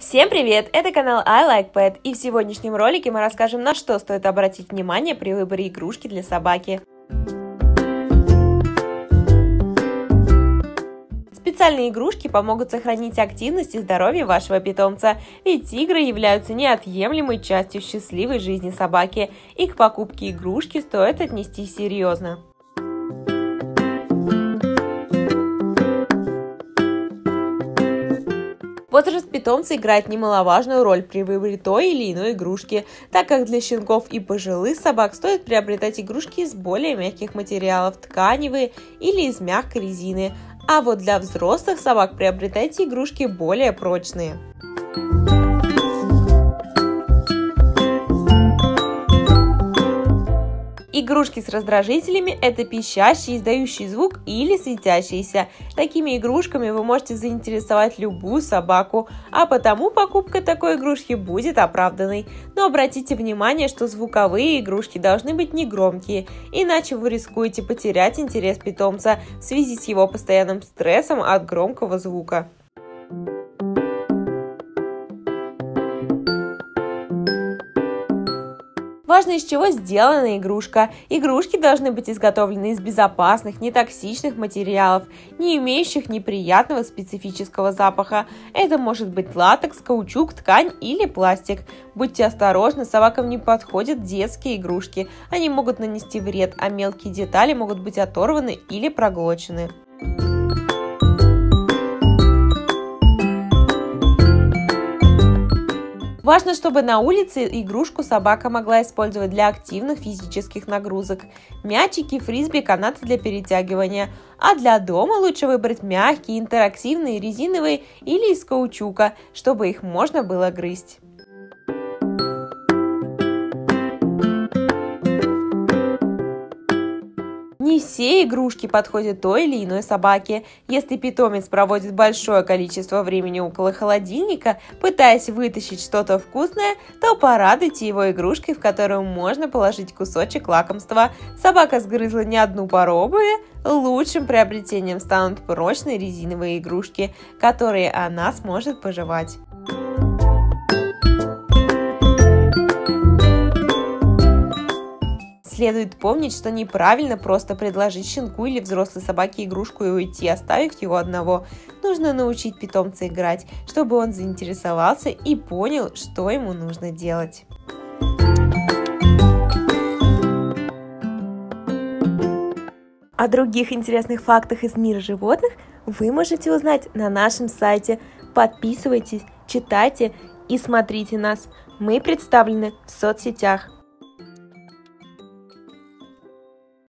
Всем привет! Это канал I Like Pet, и в сегодняшнем ролике мы расскажем, на что стоит обратить внимание при выборе игрушки для собаки. Специальные игрушки помогут сохранить активность и здоровье вашего питомца, ведь игры являются неотъемлемой частью счастливой жизни собаки, и к покупке игрушки стоит отнестись серьезно. Возраст питомца играет немаловажную роль при выборе той или иной игрушки, так как для щенков и пожилых собак стоит приобретать игрушки из более мягких материалов, тканевые или из мягкой резины, а вот для взрослых собак приобретайте игрушки более прочные. Игрушки с раздражителями – это пищащие, издающие звук или светящиеся. Такими игрушками вы можете заинтересовать любую собаку, а потому покупка такой игрушки будет оправданной. Но обратите внимание, что звуковые игрушки должны быть негромкие, иначе вы рискуете потерять интерес питомца в связи с его постоянным стрессом от громкого звука. Важно, из чего сделана игрушка. Игрушки должны быть изготовлены из безопасных, нетоксичных материалов, не имеющих неприятного специфического запаха. Это может быть латекс, каучук, ткань или пластик. Будьте осторожны, собакам не подходят детские игрушки. Они могут нанести вред, а мелкие детали могут быть оторваны или проглочены. Важно, чтобы на улице игрушку собака могла использовать для активных физических нагрузок. Мячики, фрисби, канаты для перетягивания. А для дома лучше выбрать мягкие, интерактивные, резиновые или из каучука, чтобы их можно было грызть. Не все игрушки подходят той или иной собаке. Если питомец проводит большое количество времени около холодильника, пытаясь вытащить что-то вкусное, то порадуйте его игрушкой, в которую можно положить кусочек лакомства. Собака сгрызла не одну поробую. Лучшим приобретением станут прочные резиновые игрушки, которые она сможет пожевать. Следует помнить, что неправильно просто предложить щенку или взрослой собаке игрушку и уйти, оставив его одного. Нужно научить питомца играть, чтобы он заинтересовался и понял, что ему нужно делать. О других интересных фактах из мира животных вы можете узнать на нашем сайте. Подписывайтесь, читайте и смотрите нас. Мы представлены в соцсетях.